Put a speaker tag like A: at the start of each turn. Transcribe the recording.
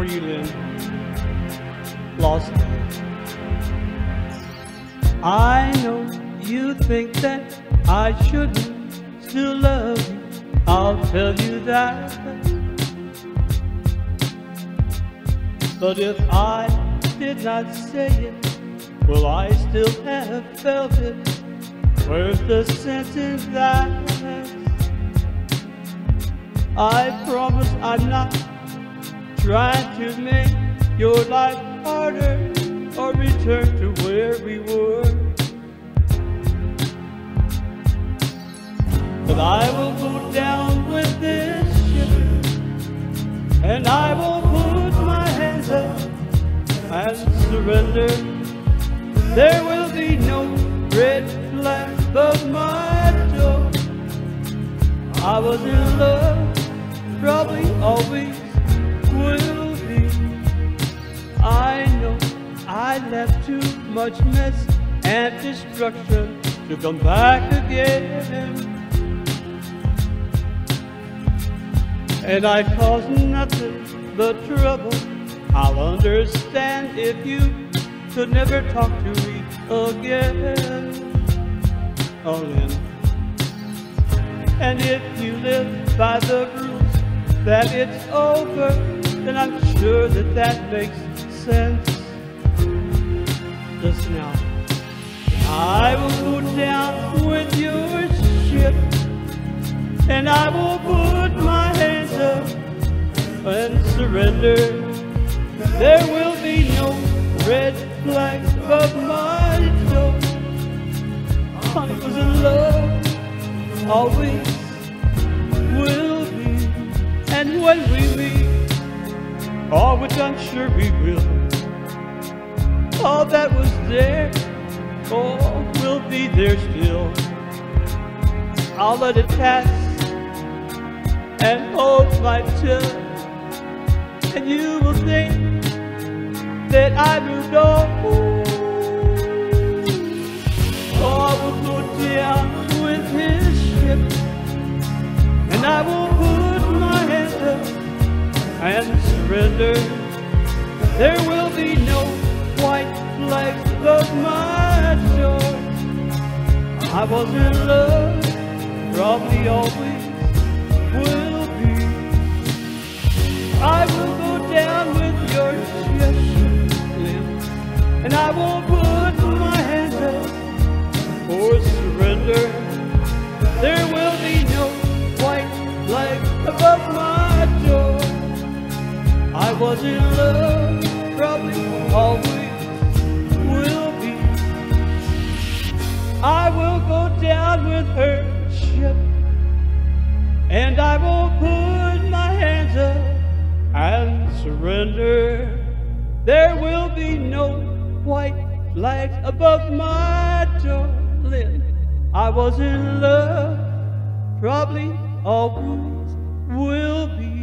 A: you, Lynn. Lost Dog. I know you think that I shouldn't still love you. I'll tell you that. But if I did not say it, will I still have felt it? Where's the sense in that? I promise I'm not trying to make your life harder or return to where we were. But I will go down with this ship, and I will put my hands up and surrender. There will be no red flag above my door. I was in love, probably always will be. I know I left too much mess and destruction to come back again. And I caused nothing but trouble. I'll understand if you could never talk to me again. Oh, Lynn. And if you live by the rules that it's over, then I'm sure that that makes sense. Just now, I will go down with your ship, and I will put my hands up and surrender. There will be no red flags above my door. I was in love, always will be. And when we meet, oh, which I'm sure we will, all that was there, oh, will be there still. I'll let it pass and hold my tongue, and you will think that I moved on. Oh, I will go down with his ship, and I will put my hands up and surrender. There will be no white flags above my door. I was in love, probably always will be. I will go down with your ship, and I will put my hands up for surrender. There will be no white flag above my door. I was in love, probably always will be. I will go down with her ship, and I will put my hands up and surrender. There will be no white flags above my door. Lynn, I was in love, probably always will be.